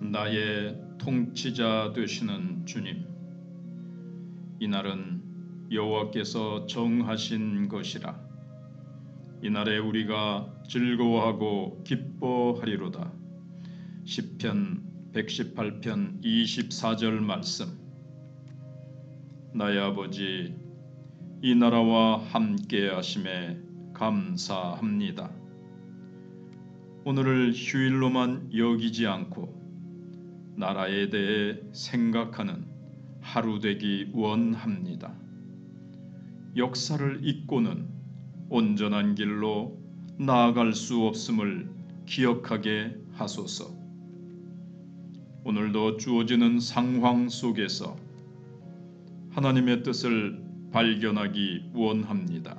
나의 통치자 되시는 주님, 이날은 여호와께서 정하신 것이라. 이날에 우리가 즐거워하고 기뻐하리로다. 시편 118편 24절 말씀. 나의 아버지, 이 나라와 함께 하심에 감사합니다. 오늘을 휴일로만 여기지 않고 나라에 대해 생각하는 하루 되기 원합니다. 역사를 잊고는 온전한 길로 나아갈 수 없음을 기억하게 하소서. 오늘도 주어지는 상황 속에서 하나님의 뜻을 발견하기 원합니다.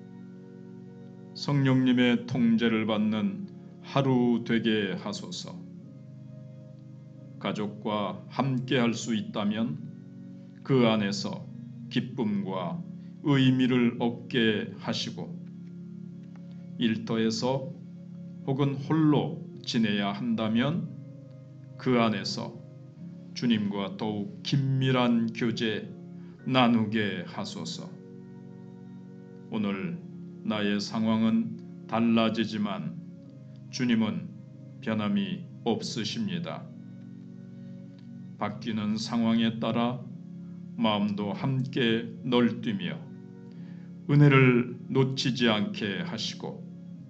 성령님의 통제를 받는 하루 되게 하소서. 가족과 함께 할 수 있다면 그 안에서 기쁨과 의미를 얻게 하시고, 일터에서 혹은 홀로 지내야 한다면 그 안에서 주님과 더욱 긴밀한 교제 나누게 하소서. 오늘 나의 상황은 달라지지만 주님은 변함이 없으십니다. 바뀌는 상황에 따라 마음도 함께 널뛰며 은혜를 놓치지 않게 하시고,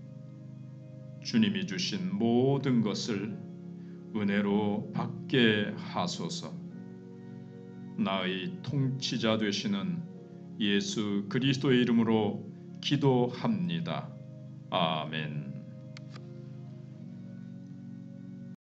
주님이 주신 모든 것을 은혜로 받게 하소서. 나의 통치자 되시는 예수 그리스도의 이름으로 기도합니다. 아멘.